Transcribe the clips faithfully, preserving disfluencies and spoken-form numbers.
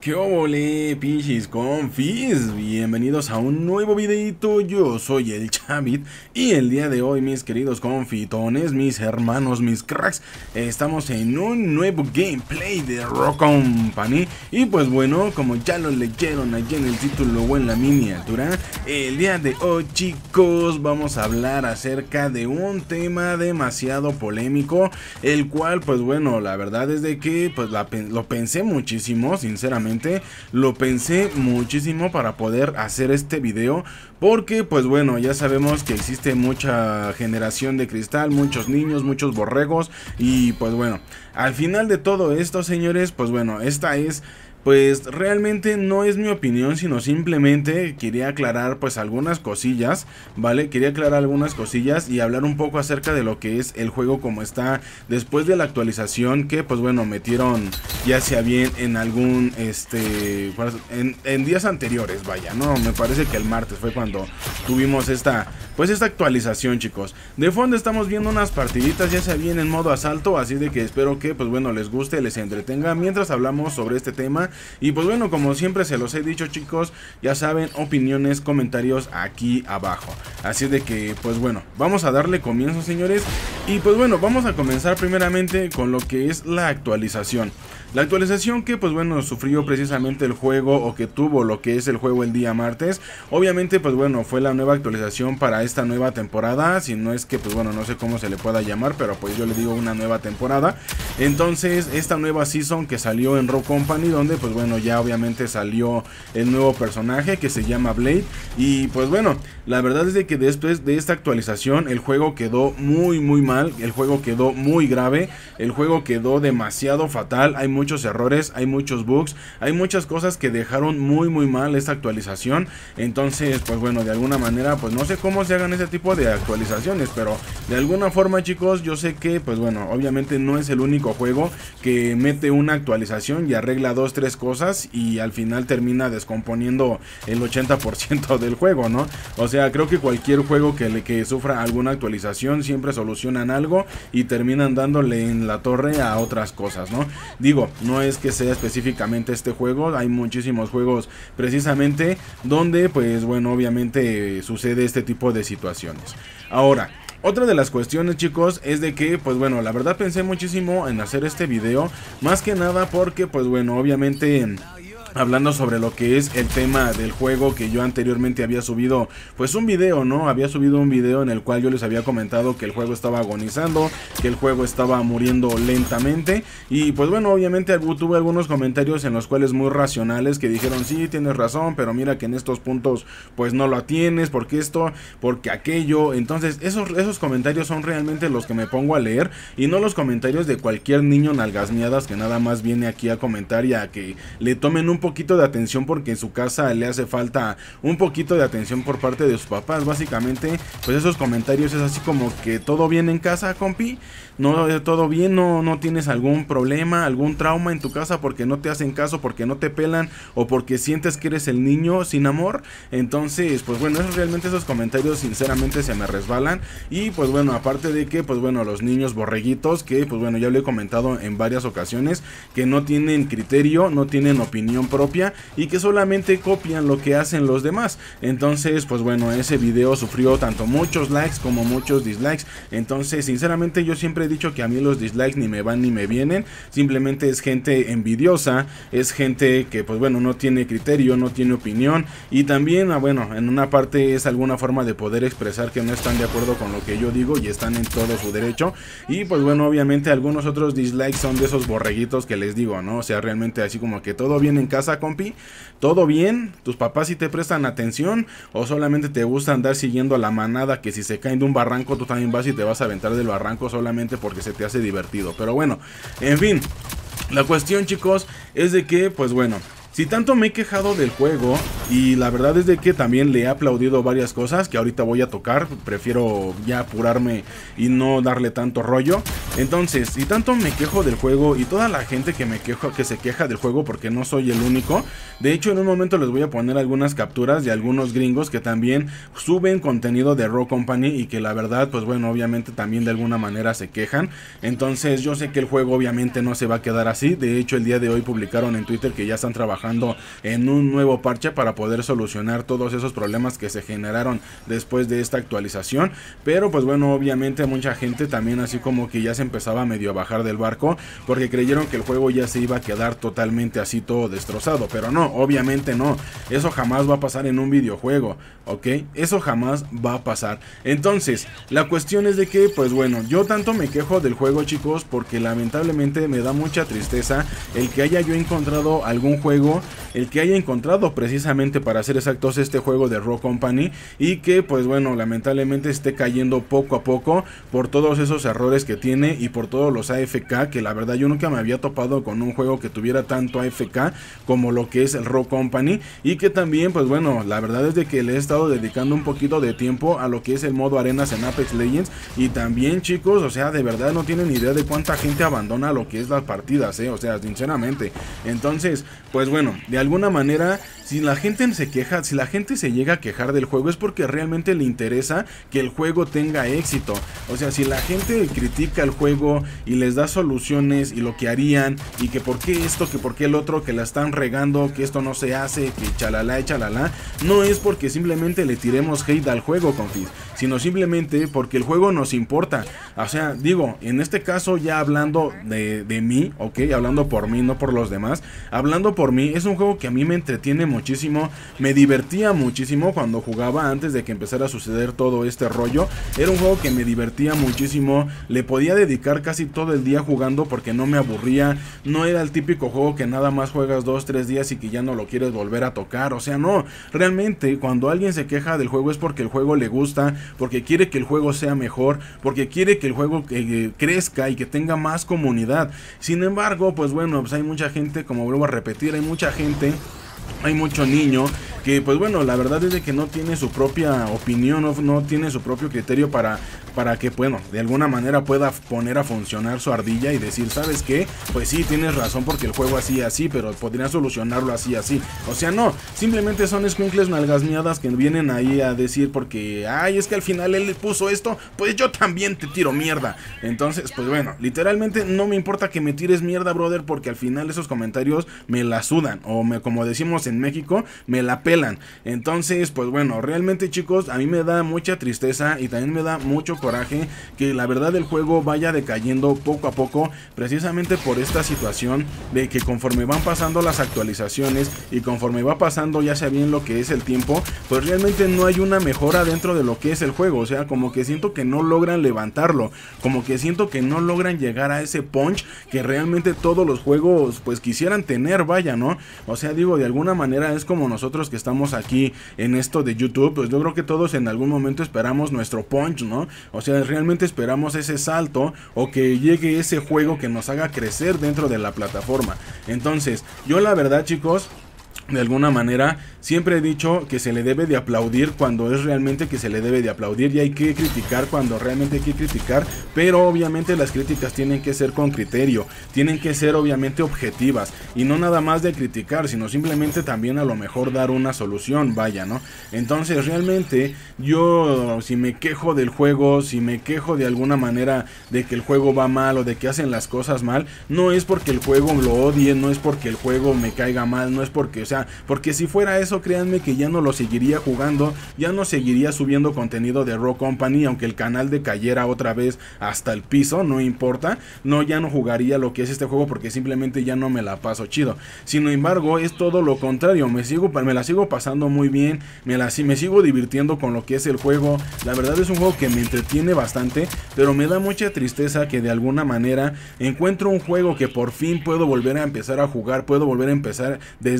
¿Qué óvole, pinches confis? Bienvenidos a un nuevo videito. Yo soy el Chavit y el día de hoy, mis queridos confitones, mis hermanos, mis cracks, estamos en un nuevo gameplay de Rock Company. Y pues bueno, como ya lo leyeron allí en el título o en la miniatura, el día de hoy, chicos, vamos a hablar acerca de un tema demasiado polémico, el cual, pues bueno, la verdad es de que pues la, lo pensé muchísimo, sinceramente. Lo pensé muchísimo para poder hacer este video, porque pues bueno, ya sabemos que existe mucha generación de cristal, muchos niños, muchos borregos, y pues bueno, al final de todo esto, señores, pues bueno, esta es... Pues realmente no es mi opinión, sino simplemente quería aclarar pues algunas cosillas, ¿vale? Quería aclarar algunas cosillas y hablar un poco acerca de lo que es el juego como está después de la actualización que pues bueno metieron ya sea bien en algún, este, en, en días anteriores, vaya, ¿no? Me parece que el martes fue cuando tuvimos esta, pues esta actualización, chicos. De fondo estamos viendo unas partiditas ya sea bien en modo asalto, así de que espero que pues bueno les guste, les entretenga mientras hablamos sobre este tema. Y pues bueno, como siempre se los he dicho, chicos, ya saben, opiniones, comentarios aquí abajo. Así de que pues bueno, vamos a darle comienzo, señores. Y pues bueno, vamos a comenzar primeramente con lo que es la actualización. La actualización que pues bueno sufrió precisamente el juego, o que tuvo lo que es el juego el día martes. Obviamente pues bueno fue la nueva actualización para esta nueva temporada. Si no es que pues bueno no sé cómo se le pueda llamar, pero pues yo le digo una nueva temporada. Entonces esta nueva season que salió en Rock Company, donde pues bueno ya obviamente salió el nuevo personaje que se llama Blade. Y pues bueno, la verdad es de que después de esta actualización el juego quedó muy muy mal. El juego quedó muy grave. El juego quedó demasiado fatal. Hay muchos errores, hay muchos bugs, hay muchas cosas que dejaron muy muy mal esta actualización. Entonces pues bueno, de alguna manera pues no sé cómo se hagan ese tipo de actualizaciones, pero de alguna forma, chicos, yo sé que pues bueno, obviamente no es el único juego que mete una actualización y arregla dos, tres cosas y al final termina descomponiendo el ochenta por ciento del juego, ¿no? O sea, creo que cualquier juego que, le, que sufra alguna actualización siempre solucionan algo y terminan dándole en la torre a otras cosas, ¿no? Digo, no es que sea específicamente este juego, hay muchísimos juegos precisamente donde pues bueno, obviamente sucede este tipo de situaciones. Ahora, otra de las cuestiones, chicos, es de que, pues bueno, la verdad pensé muchísimo en hacer este video, más que nada porque, pues bueno, obviamente... hablando sobre lo que es el tema del juego, que yo anteriormente había subido pues un video, ¿no? Había subido un video en el cual yo les había comentado que el juego estaba agonizando, que el juego estaba muriendo lentamente. Y pues bueno, obviamente tuve algunos comentarios en los cuales muy racionales que dijeron, sí, tienes razón, pero mira que en estos puntos pues no lo tienes, porque esto, porque aquello. Entonces esos, esos comentarios son realmente los que me pongo a leer, y no los comentarios de cualquier niño nalgasmiadas que nada más viene aquí a comentar y a que le tomen un poquito de atención porque en su casa le hace falta un poquito de atención por parte de sus papás. Básicamente pues esos comentarios es así como que todo bien en casa, compi, no, todo bien, no, no tienes algún problema, algún trauma en tu casa porque no te hacen caso, porque no te pelan o porque sientes que eres el niño sin amor. Entonces pues bueno, eso, realmente esos comentarios sinceramente se me resbalan. Y pues bueno, aparte de que pues bueno, los niños borreguitos que pues bueno, ya lo he comentado en varias ocasiones, que no tienen criterio, no tienen opinión propia y que solamente copian lo que hacen los demás. Entonces pues bueno, ese video sufrió tanto muchos likes como muchos dislikes. Entonces sinceramente yo siempre he dicho que a mí los dislikes ni me van ni me vienen, simplemente es gente envidiosa, es gente que pues bueno no tiene criterio, no tiene opinión, y también ah, bueno, en una parte es alguna forma de poder expresar que no están de acuerdo con lo que yo digo y están en todo su derecho. Y pues bueno, obviamente algunos otros dislikes son de esos borreguitos que les digo, ¿no? O sea, realmente así como que todo bien en casa, compi, todo bien, tus papás sí te prestan atención, o solamente te gusta andar siguiendo a la manada que si se caen de un barranco tú también vas y te vas a aventar del barranco solamente porque se te hace divertido. Pero bueno, en fin, la cuestión, chicos, es de que pues bueno, si tanto me he quejado del juego, y la verdad es de que también le he aplaudido varias cosas que ahorita voy a tocar. Prefiero ya apurarme y no darle tanto rollo. Entonces, si tanto me quejo del juego y toda la gente que me quejo, que se queja del juego, porque no soy el único. De hecho, en un momento les voy a poner algunas capturas de algunos gringos que también suben contenido de Rogue Company y que la verdad, pues bueno, obviamente también de alguna manera se quejan. Entonces, yo sé que el juego obviamente no se va a quedar así. De hecho, el día de hoy publicaron en Twitter que ya están trabajando en un nuevo parche para poder solucionar todos esos problemas que se generaron después de esta actualización. Pero pues bueno, obviamente mucha gente también así como que ya se empezaba medio a bajar del barco, porque creyeron que el juego ya se iba a quedar totalmente así todo destrozado. Pero no, obviamente no, eso jamás va a pasar en un videojuego, ok, eso jamás va a pasar. Entonces, la cuestión es de que, pues bueno, yo tanto me quejo del juego, chicos, porque lamentablemente me da mucha tristeza el que haya yo encontrado algún juego, el que haya encontrado precisamente, para ser exactos, este juego de Rogue Company, y que pues bueno, lamentablemente esté cayendo poco a poco por todos esos errores que tiene y por todos los A F K, que la verdad yo nunca me había topado con un juego que tuviera tanto A F K como lo que es el Rogue Company, y que también pues bueno, la verdad es de que le he estado dedicando un poquito de tiempo a lo que es el modo arenas en Apex Legends, y también, chicos, o sea, de verdad no tienen idea de cuánta gente abandona lo que es las partidas, eh, o sea, sinceramente. Entonces, pues bueno, de alguna manera, si la gente se queja, si la gente se llega a quejar del juego, es porque realmente le interesa que el juego tenga éxito. O sea, si la gente critica el juego y les da soluciones y lo que harían, y que por qué esto, que por qué el otro, que la están regando, que esto no se hace, que chalala y chalala, no es porque simplemente le tiremos hate al juego, confis, sino simplemente porque el juego nos importa. O sea, digo, en este caso ya hablando de, de mí, ok, hablando por mí, no por los demás, hablando por mí, es un juego que a mí me entretiene muchísimo, me divertía muchísimo cuando jugaba antes de que empezara a suceder todo este rollo. Era un juego que me divertía muchísimo, le podía dedicar casi todo el día jugando porque no me aburría, no era el típico juego que nada más juegas dos, tres días y que ya no lo quieres volver a tocar. O sea, no, realmente cuando alguien se queja del juego es porque el juego le gusta, porque quiere que el juego sea mejor, porque quiere que el juego eh, crezca y que tenga más comunidad. Sin embargo, pues bueno, pues hay mucha gente, como vuelvo a repetir, hay mucha gente, hay mucho niño que pues bueno, la verdad es de que no tiene su propia opinión, no, no tiene su propio criterio para, para que, bueno, de alguna manera pueda poner a funcionar su ardilla y decir, ¿sabes qué? Pues sí, tienes razón porque el juego así así, pero podría solucionarlo así así. O sea, no, simplemente son escuincles nalgasmeadas que vienen ahí a decir porque, ay, es que al final él puso esto, pues yo también te tiro mierda. Entonces, pues bueno, literalmente no me importa que me tires mierda, brother, porque al final esos comentarios me la sudan, o me, como decimos en México, me la pelan. Entonces, pues bueno, realmente, chicos, a mí me da mucha tristeza y también me da mucho coraje que la verdad el juego vaya decayendo poco a poco, precisamente por esta situación de que conforme van pasando las actualizaciones y conforme va pasando ya sea bien lo que es el tiempo, pues realmente no hay una mejora dentro de lo que es el juego. O sea, como que siento que no logran levantarlo, como que siento que no logran llegar a ese punch que realmente todos los juegos pues quisieran tener, vaya, ¿no? O sea, digo, de alguna manera es como nosotros que estamos aquí en esto de YouTube, pues yo creo que todos en algún momento esperamos nuestro punch, ¿no? O sea, realmente esperamos ese salto o que llegue ese juego que nos haga crecer dentro de la plataforma. Entonces, yo la verdad, chicos, de alguna manera siempre he dicho que se le debe de aplaudir cuando es realmente que se le debe de aplaudir, y hay que criticar cuando realmente hay que criticar, pero obviamente las críticas tienen que ser con criterio, tienen que ser obviamente objetivas y no nada más de criticar, sino simplemente también a lo mejor dar una solución, vaya, ¿no? Entonces realmente yo, si me quejo del juego, si me quejo de alguna manera de que el juego va mal o de que hacen las cosas mal, no es porque el juego lo odie, no es porque el juego me caiga mal, no es porque, o sea, porque si fuera eso, créanme que ya no lo seguiría jugando, ya no seguiría subiendo contenido de Rogue Company, aunque el canal decayera otra vez hasta el piso, no importa, no, ya no jugaría lo que es este juego porque simplemente ya no me la paso chido. Sin embargo, es todo lo contrario, me sigo, me la sigo pasando muy bien, me, la, me sigo divirtiendo con lo que es el juego. La verdad es un juego que me entretiene bastante, pero me da mucha tristeza que de alguna manera encuentro un juego que por fin puedo volver a empezar a jugar, puedo volver a empezar desde cero,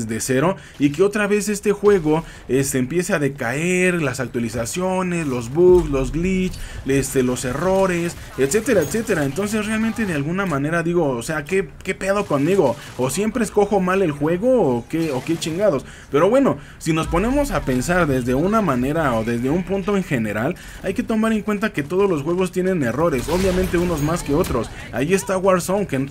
cero y que otra vez este juego este, empiece a decaer, las actualizaciones, los bugs, los glitch, este, los errores, etcétera, etcétera. Entonces realmente de alguna manera digo, o sea, ¿qué, qué pedo conmigo? ¿O siempre escojo mal el juego o qué, o qué chingados? Pero bueno, si nos ponemos a pensar desde una manera o desde un punto en general, hay que tomar en cuenta que todos los juegos tienen errores, obviamente unos más que otros. Ahí está Warzone, que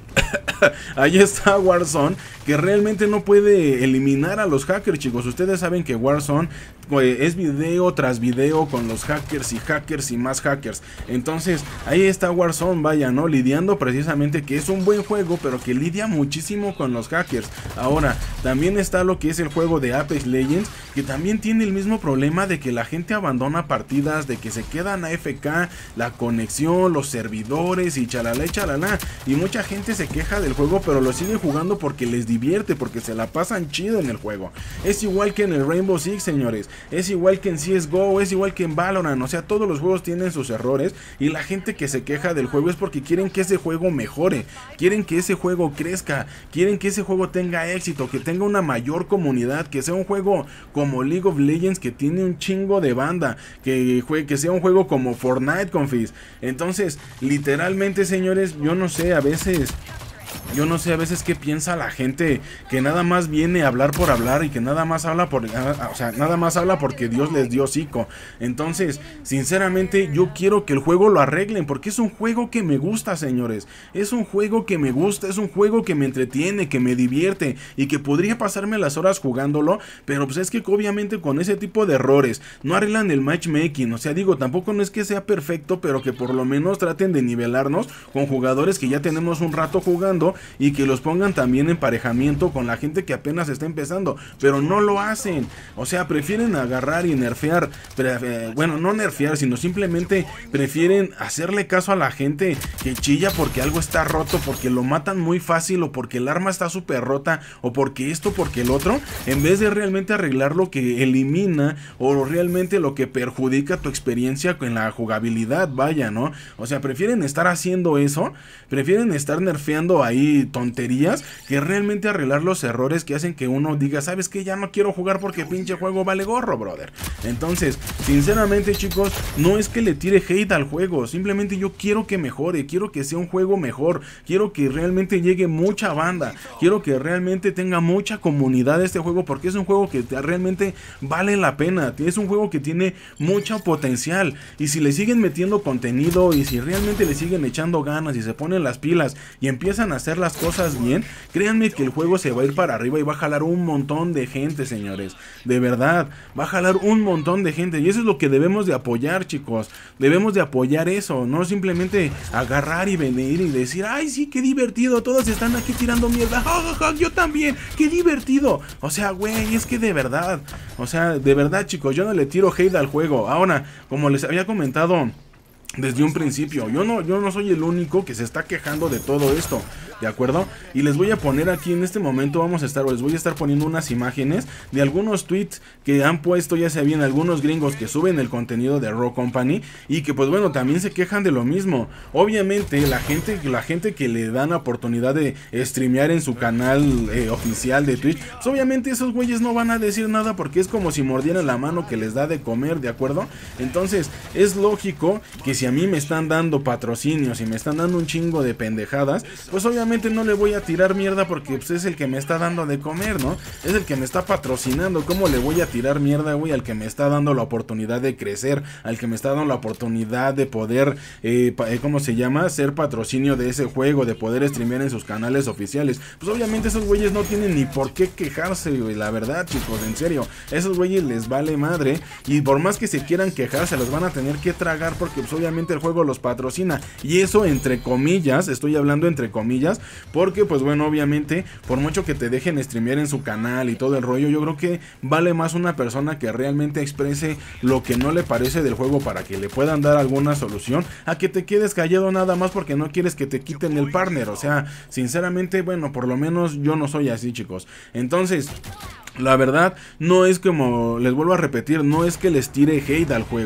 ahí está Warzone, que realmente no puede eliminar a los hackers, chicos. Ustedes saben que Warzone es video tras video con los hackers y hackers y más hackers. Entonces ahí está Warzone, vaya, ¿no? Lidiando precisamente, que es un buen juego, pero que lidia muchísimo con los hackers. Ahora, también está lo que es el juego de Apex Legends, que también tiene el mismo problema de que la gente abandona partidas, de que se quedan A F K, la conexión, los servidores y chalala y chalala. Y mucha gente se queja del juego, pero lo sigue jugando porque les divierte, porque se la pasan chido en el juego. Es igual que en el Rainbow Six, señores. Es igual que en C S G O, es igual que en Valorant. O sea, todos los juegos tienen sus errores, y la gente que se queja del juego es porque quieren que ese juego mejore, quieren que ese juego crezca, quieren que ese juego tenga éxito, que tenga una mayor comunidad, que sea un juego como League of Legends, que tiene un chingo de banda, que, que sea un juego como Fortnite, confis. Entonces, literalmente, señores, yo no sé, a veces... Yo no sé a veces qué piensa la gente, que nada más viene a hablar por hablar y que nada más habla por, o sea, nada más habla porque Dios les dio hocico. Entonces, sinceramente, yo quiero que el juego lo arreglen, porque es un juego que me gusta, señores. Es un juego que me gusta, es un juego que me entretiene, que me divierte y que podría pasarme las horas jugándolo, pero pues es que obviamente con ese tipo de errores no arreglan el matchmaking. O sea, digo, tampoco no es que sea perfecto, pero que por lo menos traten de nivelarnos con jugadores que ya tenemos un rato jugando, y que los pongan también en emparejamiento con la gente que apenas está empezando, pero no lo hacen. O sea, prefieren agarrar y nerfear, eh, bueno, no nerfear, sino simplemente prefieren hacerle caso a la gente que chilla porque algo está roto, porque lo matan muy fácil, o porque el arma está súper rota, o porque esto, porque el otro, en vez de realmente arreglar lo que elimina o realmente lo que perjudica tu experiencia en la jugabilidad, vaya, ¿no? O sea, prefieren estar haciendo eso, prefieren estar nerfeando ahí tonterías, que realmente arreglar los errores que hacen que uno diga, ¿sabes qué? Ya no quiero jugar porque pinche juego vale gorro, brother. Entonces, sinceramente, chicos, no es que le tire hate al juego, simplemente yo quiero que mejore, quiero que sea un juego mejor, quiero que realmente llegue mucha banda, quiero que realmente tenga mucha comunidad este juego, porque es un juego que realmente vale la pena, es un juego que tiene mucho potencial, y si le siguen metiendo contenido, y si realmente le siguen echando ganas, y se ponen las pilas, y empiezan a hacer las cosas bien, créanme que el juego se va a ir para arriba y va a jalar un montón de gente, señores. De verdad, va a jalar un montón de gente, y eso es lo que debemos de apoyar, chicos. Debemos de apoyar eso, no simplemente agarrar y venir y decir, ay sí, qué divertido, todos están aquí tirando mierda, ja, ja, ja, yo también, qué divertido. O sea, güey, es que de verdad, o sea, de verdad, chicos, yo no le tiro hate al juego. Ahora, como les había comentado desde un principio, yo no, yo no soy el único que se está quejando de todo esto, ¿de acuerdo? Y les voy a poner aquí en este momento, vamos a estar, o les voy a estar poniendo unas imágenes de algunos tweets que han puesto, ya sea bien algunos gringos que suben el contenido de Raw Company, y que pues bueno, también se quejan de lo mismo. Obviamente la gente, la gente que le dan la oportunidad de streamear en su canal eh, oficial de Twitch, pues obviamente esos güeyes no van a decir nada, porque es como si mordieran la mano que les da de comer, ¿de acuerdo? Entonces es lógico que si a mí me están dando patrocinios y me están dando un chingo de pendejadas, pues obviamente no le voy a tirar mierda, porque pues, es el que me está dando de comer, ¿no? Es el que me está patrocinando. ¿Cómo le voy a tirar mierda, güey, al que me está dando la oportunidad de crecer, al que me está dando la oportunidad de poder, eh, ¿cómo se llama? Ser patrocinio de ese juego, de poder streamear en sus canales oficiales? Pues obviamente esos güeyes no tienen ni por qué quejarse, güey, la verdad, chicos, en serio. Esos güeyes les vale madre, y por más que se quieran quejar, se los van a tener que tragar, porque pues obviamente el juego los patrocina, y eso entre comillas, estoy hablando entre comillas, porque pues bueno, obviamente por mucho que te dejen streamear en su canal y todo el rollo, yo creo que vale más una persona que realmente exprese lo que no le parece del juego para que le puedan dar alguna solución, a que te quedes callado nada más porque no quieres que te quiten el partner. O sea, sinceramente, bueno, por lo menos yo no soy así, chicos. Entonces, la verdad, no es como, les vuelvo a repetir, no es que les tire hate al juego.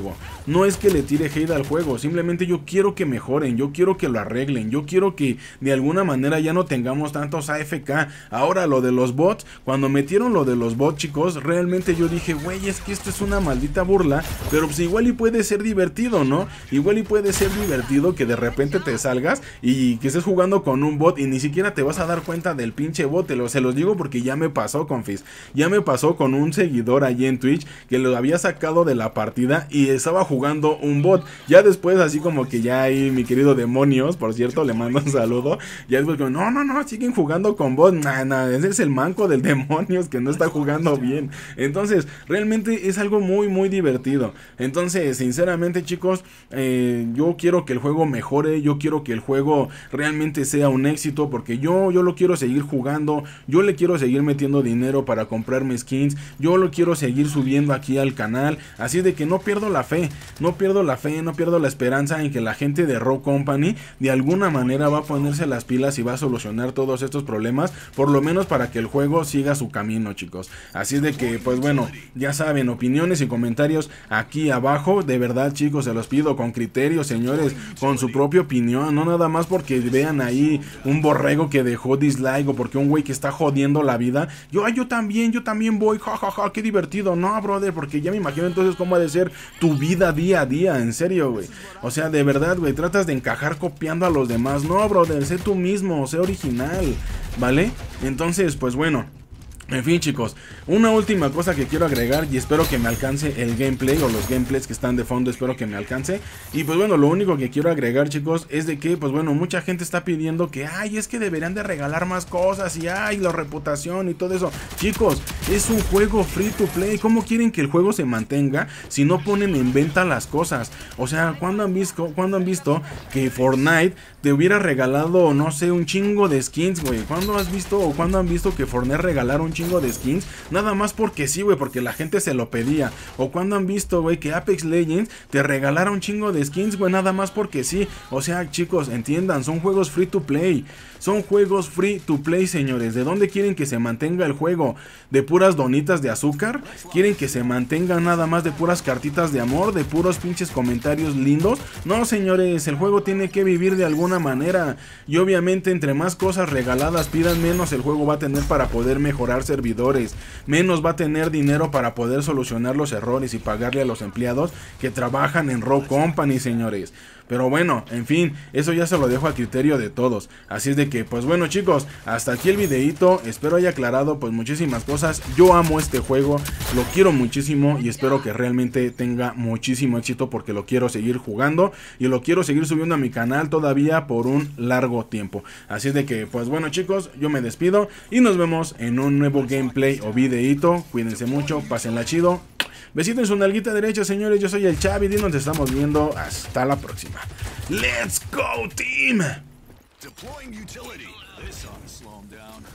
no es que le tire hate al juego, simplemente yo quiero que mejoren, yo quiero que lo arreglen, yo quiero que de alguna manera ya no tengamos tantos A F K. Ahora lo de los bots, cuando metieron lo de los bots, chicos, realmente yo dije, güey, es que esto es una maldita burla, pero pues igual y puede ser divertido, ¿no? Igual y puede ser divertido que de repente te salgas y que estés jugando con un bot y ni siquiera te vas a dar cuenta del pinche bot. Te lo, se los digo porque ya me pasó, confis, ya me pasó con un seguidor allí en Twitch que lo había sacado de la partida y estaba jugando un bot. Ya después así como que ya ahí mi querido Demonios, por cierto, le mando un saludo, ya después como, no, no, no, siguen jugando con bot, nah, nah, ese es el manco del Demonios que no está jugando bien. Entonces, realmente es algo muy, muy divertido. Entonces, sinceramente, chicos, eh, yo quiero que el juego mejore, yo quiero que el juego realmente sea un éxito, porque yo, yo lo quiero seguir jugando, yo le quiero seguir metiendo dinero para comprarme skins, yo lo quiero seguir subiendo aquí al canal, así de que no pierdo la fe, no pierdo la fe, no pierdo la esperanza en que la gente de Rogue Company de alguna manera va a ponerse las pilas y va a solucionar todos estos problemas, por lo menos para que el juego siga su camino, chicos. Así de que, pues bueno, ya saben, opiniones y comentarios aquí abajo, de verdad, chicos, se los pido con criterio, señores, con su propia opinión, no nada más porque vean ahí un borrego que dejó dislike o porque un güey que está jodiendo la vida, yo, yo también, yo también voy, jajaja, ja, ja, qué divertido, no, brother, porque ya me imagino entonces cómo ha de ser tu vida día a día, en serio, güey, o sea, de verdad, güey, tratas de encajar copiando a los demás, no, brother, sé tú mismo, sé original, ¿vale? Entonces, pues bueno, en fin, chicos, una última cosa que quiero agregar y espero que me alcance el gameplay o los gameplays que están de fondo, espero que me alcance. Y pues bueno, lo único que quiero agregar, chicos, es de que, pues bueno, mucha gente está pidiendo que, ay, es que deberían de regalar más cosas y, ay, la reputación y todo eso. Chicos, es un juego free to play, ¿cómo quieren que el juego se mantenga si no ponen en venta las cosas? O sea, ¿cuándo han visto, ¿cuándo han visto que Fortnite te hubiera regalado, no sé, un chingo de skins, güey? ¿Cuándo has visto o cuándo han visto que Fortnite regalara un chingo de skins? Nada más porque sí, güey, porque la gente se lo pedía. O cuando han visto, güey, que Apex Legends te regalara un chingo de skins, güey, nada más porque sí. O sea, chicos, entiendan, son juegos free to play. Son juegos free to play, señores. ¿De dónde quieren que se mantenga el juego? ¿De puras donitas de azúcar? ¿Quieren que se mantenga nada más de puras cartitas de amor? ¿De puros pinches comentarios lindos? No, señores, el juego tiene que vivir de alguna manera. Y obviamente entre más cosas regaladas pidan, menos el juego va a tener para poder mejorar servidores. Menos va a tener dinero para poder solucionar los errores y pagarle a los empleados que trabajan en Rogue Company, señores. Pero bueno, en fin, eso ya se lo dejo a criterio de todos. Así es de que, pues bueno, chicos, hasta aquí el videito. Espero haya aclarado pues muchísimas cosas. Yo amo este juego, lo quiero muchísimo y espero que realmente tenga muchísimo éxito, porque lo quiero seguir jugando y lo quiero seguir subiendo a mi canal todavía por un largo tiempo. Así es de que, pues bueno, chicos, yo me despido y nos vemos en un nuevo gameplay o videito. Cuídense mucho, pásenla chido. Besito en su nalguita derecha, señores. Yo soy el Chavi y nos estamos viendo hasta la próxima. ¡Let's go, team! Deploying utility. This ought to slow him down.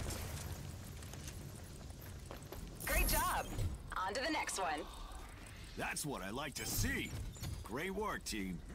Great job. On to the next one. That's what I like to see. Great work, team.